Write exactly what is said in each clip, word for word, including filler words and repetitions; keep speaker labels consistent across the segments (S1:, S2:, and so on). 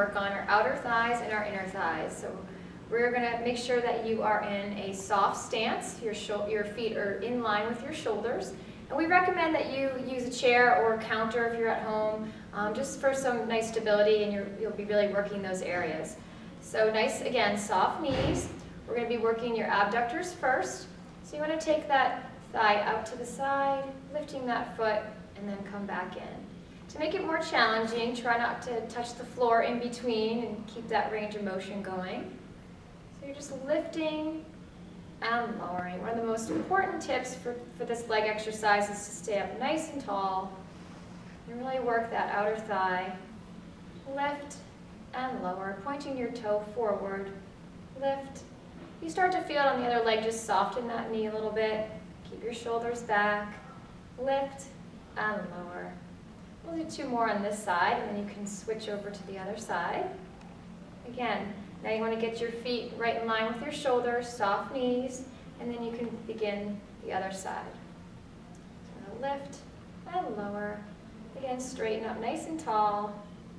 S1: work on our outer thighs and our inner thighs. So we're going to make sure that you are in a soft stance. Your, your feet are in line with your shoulders. And we recommend that you use a chair or a counter if you're at home, um, just for some nice stability, and you're, you'll be really working those areas. So nice, again, soft knees. We're going to be working your abductors first. So you want to take that thigh out to the side, lifting that foot, and then come back in. To make it more challenging, try not to touch the floor in between and keep that range of motion going. So you're just lifting and lowering. One of the most important tips for, for this leg exercise is to stay up nice and tall and really work that outer thigh. Lift and lower, pointing your toe forward. Lift. You start to feel it on the other leg, just soften that knee a little bit. Keep your shoulders back. Lift and lower. We'll do two more on this side, and then you can switch over to the other side. Again, now you want to get your feet right in line with your shoulders, soft knees, and then you can begin the other side. So lift and lower. Again, straighten up nice and tall.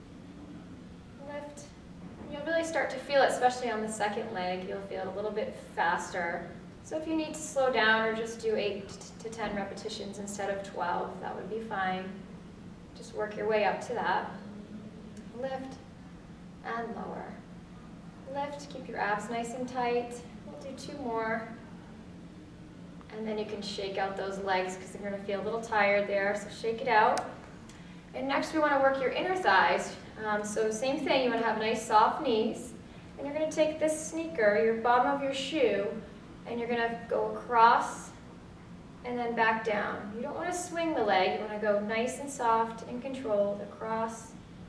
S1: Lift. You'll really start to feel it, especially on the second leg. You'll feel it a little bit faster. So if you need to slow down or just do eight to ten repetitions instead of twelve, that would be fine. Just work your way up to that. Lift and lower. Lift, keep your abs nice and tight. We'll do two more. And then you can shake out those legs because you're going to feel a little tired there, so shake it out. And next we want to work your inner thighs. Um, so same thing, you want to have nice soft knees. And you're going to take this sneaker, your bottom of your shoe, and you're going to go across and then back down. You don't want to swing the leg, you want to go nice and soft and controlled, across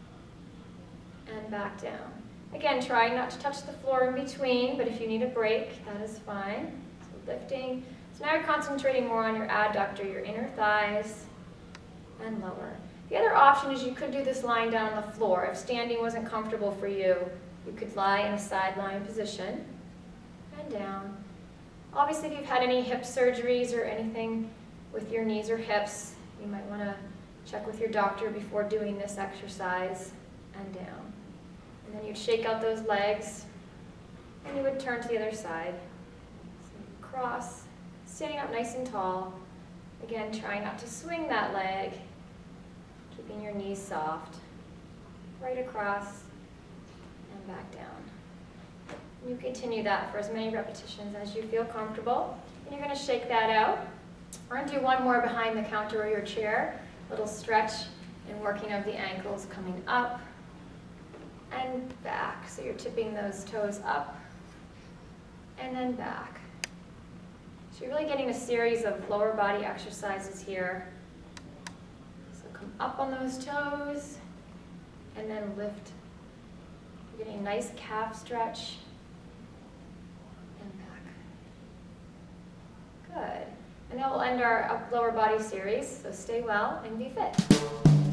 S1: and back down. Again, try not to touch the floor in between, but if you need a break, that is fine. So lifting. So now you're concentrating more on your adductor, your inner thighs, and lower. The other option is you could do this lying down on the floor. If standing wasn't comfortable for you, you could lie in a side lying position and down. Obviously, if you've had any hip surgeries or anything with your knees or hips, you might want to check with your doctor before doing this exercise, and down. And then you'd shake out those legs, and you would turn to the other side. So cross, standing up nice and tall. Again, try not to swing that leg, keeping your knees soft. Right across and back down. You continue that for as many repetitions as you feel comfortable. And you're going to shake that out. We're going to do one more behind the counter or your chair. A little stretch and working of the ankles coming up and back. So you're tipping those toes up and then back. So you're really getting a series of lower body exercises here. So come up on those toes and then lift. You're getting a nice calf stretch. Good. And that will end our up lower body series, so stay well and be fit.